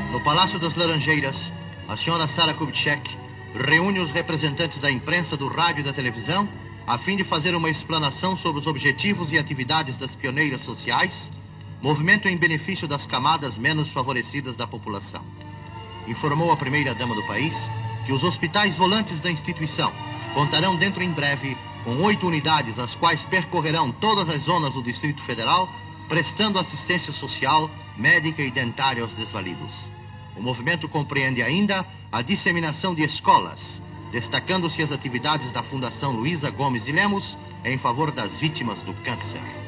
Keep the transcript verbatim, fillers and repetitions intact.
No Palácio das Laranjeiras, a senhora Sara Kubitschek reúne os representantes da imprensa, do rádio e da televisão a fim de fazer uma explanação sobre os objetivos e atividades das pioneiras sociais, movimento em benefício das camadas menos favorecidas da população. Informou a primeira-dama do país que os hospitais volantes da instituição contarão dentro em breve com oito unidades, as quais percorrerão todas as zonas do Distrito Federal, prestando assistência social, médica e dentária aos desvalidos. O movimento compreende ainda a disseminação de escolas, destacando-se as atividades da Fundação Luísa Gomes de Lemos em favor das vítimas do câncer.